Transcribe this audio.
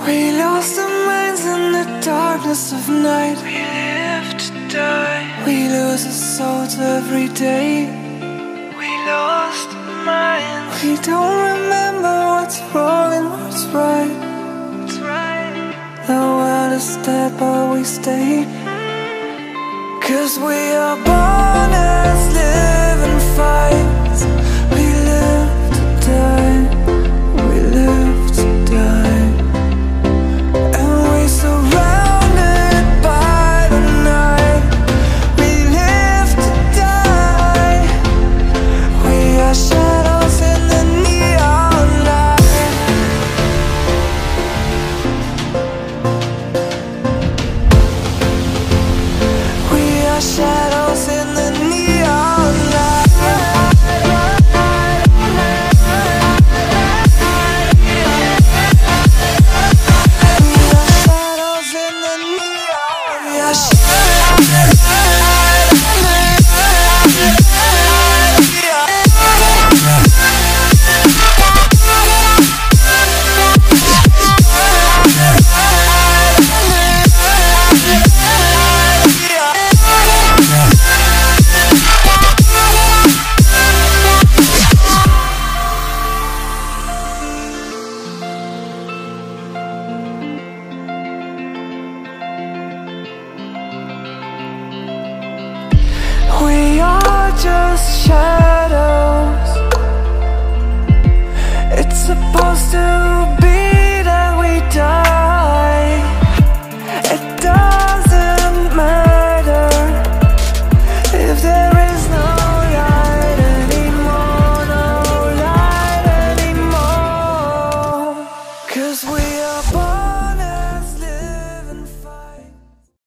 We lost our minds in the darkness of night. We live to die. We lose our souls every day. We lost our minds. We don't remember what's wrong and what's right. What's right. The world is dead but we stay. 'Cause we are born as living fights. We live to die. We live to die. And we surrounded by the night. We live to die. We are shadows in the neon light. We are shadows in the neon light. We are just shadows. It's supposed to be that we die. It doesn't matter if there is no light anymore, no light anymore. 'Cause we are born